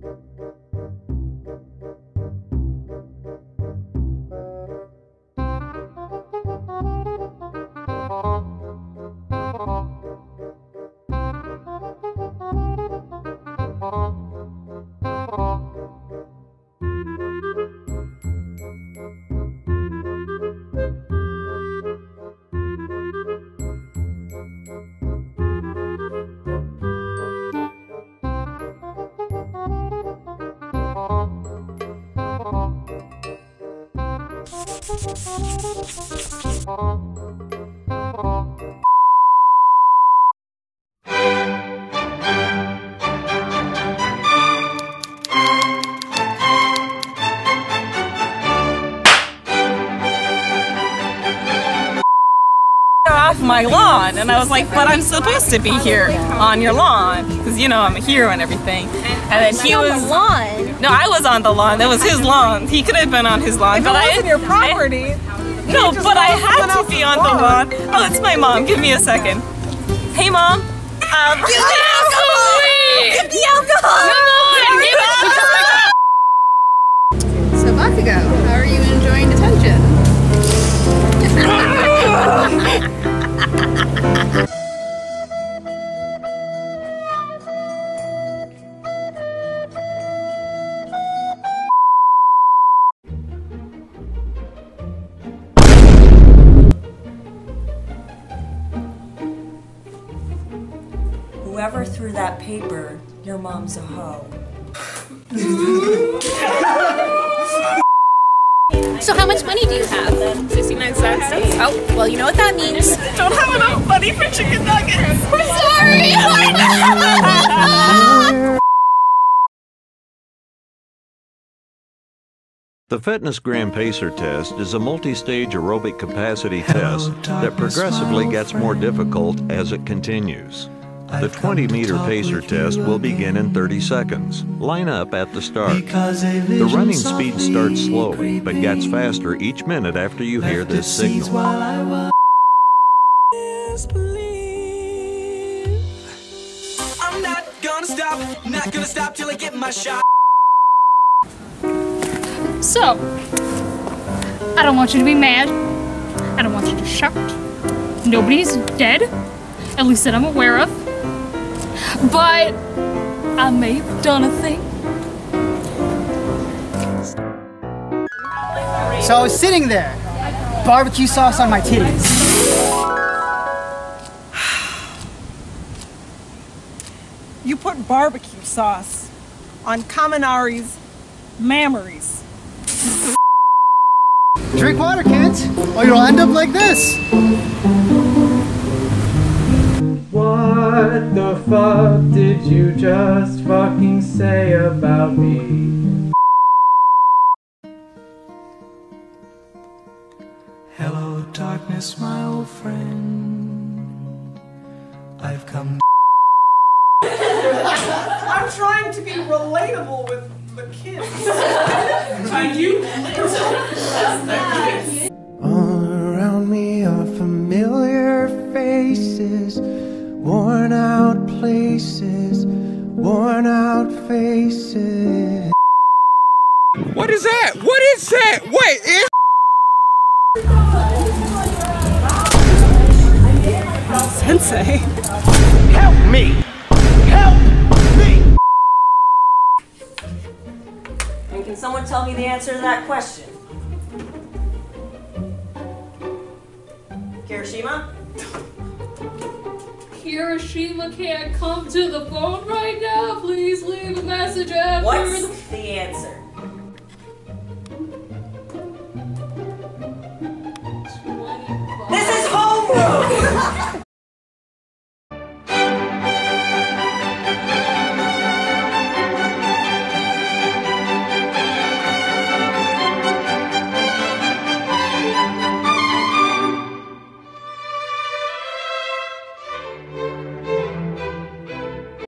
Off my lawn, and I was like, but I'm supposed to be here on your lawn because, you know, I'm a hero and everything. And then he was on the lawn. No, I was on the lawn. That was his lawn. He could have been on his lawn, If but it wasn't your property. No, but I had to be on the lawn. Oh, it's my mom. Give me a second. Hey, mom. Give me alcohol! Give me alcohol! So Bakugou, how are you enjoying detention? Whoever threw that paper, your mom's a hoe. So how much money do you have? 69 cents. Oh, well, you know what that means. Don't have enough money for chicken nuggets. We're sorry! The Fitness Gram Pacer test is a multi-stage aerobic capacity test that progressively gets more difficult as it continues. The 20-meter pacer test will begin in 30 seconds. Line up at the start. The running speed starts slowly, but gets faster each minute after you hear this signal. I'm not gonna stop till I get my shot. So, I don't want you to be mad. I don't want you to shout. Nobody's dead, at least that I'm aware of. But I may have done a thing. So I was sitting there, barbecue sauce on my titties. You put barbecue sauce on Kaminari's mammaries. Drink water, kids, or you'll end up like this. What the fuck did you just fucking say about me? Hello, darkness, my old friend. I've come. I'm trying to be relatable with the kids. All around me are familiar faces, worn out places, worn out faces. What is that? What is that? Wait, is Sensei. help me! Help me! And can someone tell me the answer to that question? Kirishima? Kirishima can't come to the phone right now. Please leave a message after. What's the answer?